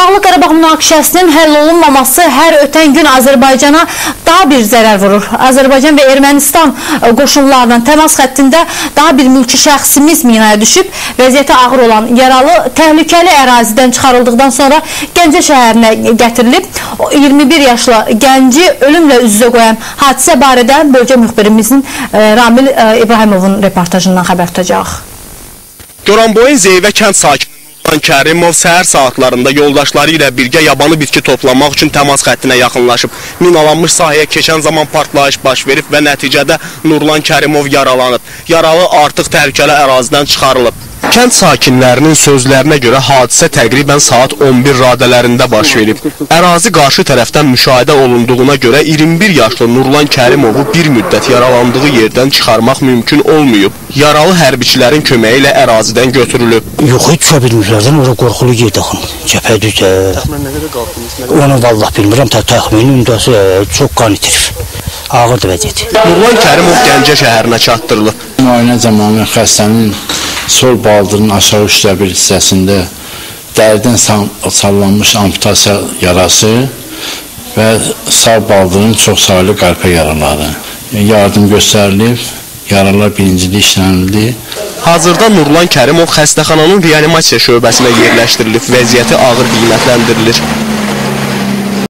Dağlıq Qarabağ münaqişəsinin həll olunmaması hər ötən gün Azərbaycana daha bir zərər vurur. Azərbaycan və Ermənistan qoşunlarının təmas xəttində daha bir mülki şəxsimiz minaya düşüb. Vəziyyəti ağır olan yaralı təhlükəli ərazidən çıxarıldıqdan sonra Gəncə şəhərinə gətirilib. 21 yaşlı gənci ölümlə üz-üzə qoyan hadisə barədə bölgə müxbirimizin Ramil İbrahimovun reportajından xəbər tutacaq. Goranboyun Zeyvə kənd sakini Nurlan Kərimov səhər saatlarında yoldaşları ilə birgə yabanı bitki toplamaq üçün təmas xəttinə yaxınlaşıb. Minalanmış sahəyə keçən zaman partlayış baş verib və nəticədə Nurlan Kərimov yaralanıb. Yaralı artıq təhlükəli ərazidən çıxarılıb. Kənd sakinlərinin sözlərinə görə hadisə təqribən saat 11 radələrində baş verib. Ərazi qarşı tərəfdən müşahidə olunduğuna görə 21 yaşlı Nurlan Kərimovu bir müddət yaralandığı yerdən çıxarmaq mümkün olmayıb. Yaralı hərbiçilərin köməyi ilə ərazidən götürülüb. Yox, heç düşə bilmirlərdən, orada qorxulu yerdən, cəbhədüzə. Onu vallahi bilmirəm, təxminin ündəsi çox qan itirib. Ağırdır vəziyyəti. Nurlan Kərimov Gəncə şəhərinə çatdırılıb. Müayinə zamanı xəstənin sol baldırın aşağı üçdə bir hissəsində dərdən sallanmış amputasiya yarası və sağ baldırın çox sayılı qəlpə yaraları. Yardım göstərilib, yaralar birincili işlənildi. Hazırda Nurlan Kərimov xəstəxananın reanimasiya şöbəsinə yerləşdirilib, vəziyyəti ağır qiymətləndirilir.